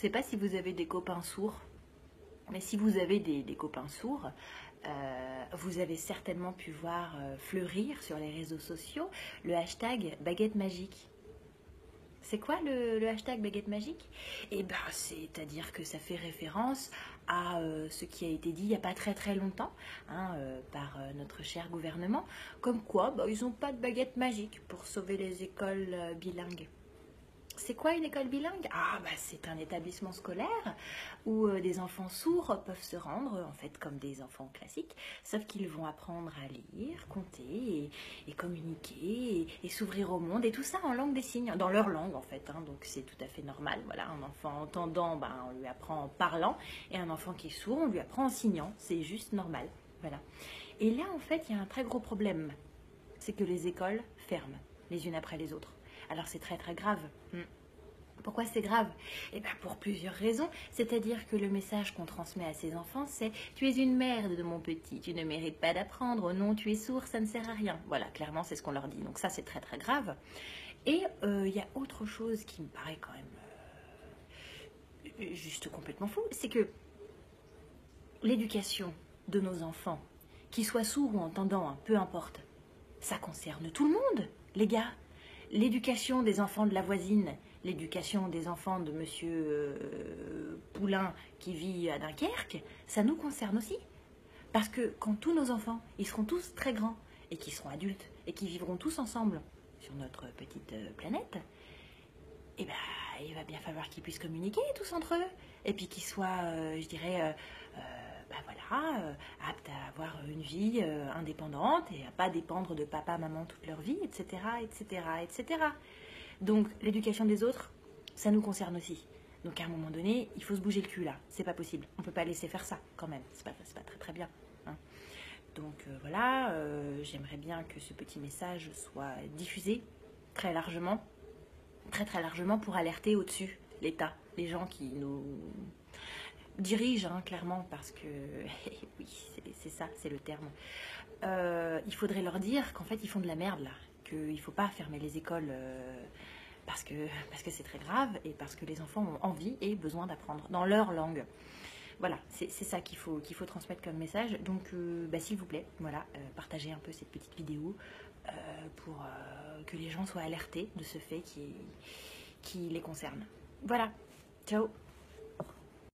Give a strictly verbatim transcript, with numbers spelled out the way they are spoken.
sais pas si vous avez des copains sourds, mais si vous avez des, des copains sourds, euh, vous avez certainement pu voir euh, fleurir sur les réseaux sociaux le hashtag baguette magique. C'est quoi le, le hashtag baguette magique? Eh ben, c'est-à-dire que ça fait référence à euh, ce qui a été dit il n'y a pas très très longtemps hein, euh, par euh, notre cher gouvernement, comme quoi bah, ils n'ont pas de baguette magique pour sauver les écoles euh, bilingues. C'est quoi une école bilingue? Ah, bah c'est un établissement scolaire où euh, des enfants sourds peuvent se rendre, en fait, comme des enfants classiques, sauf qu'ils vont apprendre à lire, compter et, et communiquer et, et s'ouvrir au monde, et tout ça en langue des signes, dans leur langue, en fait. Hein, donc c'est tout à fait normal. Voilà, un enfant entendant, bah, on lui apprend en parlant, et un enfant qui est sourd, on lui apprend en signant. C'est juste normal. Voilà. Et là, en fait, il y a un très gros problème. C'est que les écoles ferment, les unes après les autres. Alors c'est très très grave. Pourquoi c'est grave? Eh bien pour plusieurs raisons. C'est-à-dire que le message qu'on transmet à ces enfants, c'est « Tu es une merde de mon petit, tu ne mérites pas d'apprendre, non, tu es sourd, ça ne sert à rien. » Voilà, clairement c'est ce qu'on leur dit. Donc ça c'est très très grave. Et il euh, y a autre chose qui me paraît quand même euh, juste complètement fou, c'est que l'éducation de nos enfants, qu'ils soient sourds ou entendants, hein, peu importe, ça concerne tout le monde, les gars. L'éducation des enfants de la voisine, l'éducation des enfants de monsieur euh, Poulain qui vit à Dunkerque, ça nous concerne aussi. Parce que quand tous nos enfants, ils seront tous très grands et qui seront adultes et qui vivront tous ensemble sur notre petite euh, planète, eh ben, il va bien falloir qu'ils puissent communiquer tous entre eux. Et puis qu'ils soient, euh, je dirais, euh, euh, ben voilà, euh, aptes à avoir une vie euh, indépendante et à pas dépendre de papa, maman toute leur vie, et cetera, et cetera, et cetera. Donc l'éducation des autres, ça nous concerne aussi. Donc à un moment donné, il faut se bouger le cul là. C'est pas possible. On peut pas laisser faire ça quand même. C'est pas, c'est pas très très bien. Hein. Donc euh, voilà, euh, j'aimerais bien que ce petit message soit diffusé très largement, très très largement pour alerter au-dessus l'État, les gens qui nous dirige, hein, clairement, parce que oui, c'est ça, c'est le terme. Euh, il faudrait leur dire qu'en fait, ils font de la merde, là. Qu'il ne faut pas fermer les écoles euh, parce que parce que c'est très grave et parce que les enfants ont envie et besoin d'apprendre dans leur langue. Voilà, c'est ça qu'il faut, qu'il faut transmettre comme message. Donc, euh, bah, s'il vous plaît, voilà, euh, partagez un peu cette petite vidéo euh, pour euh, que les gens soient alertés de ce fait qui, qui les concerne. Voilà, ciao!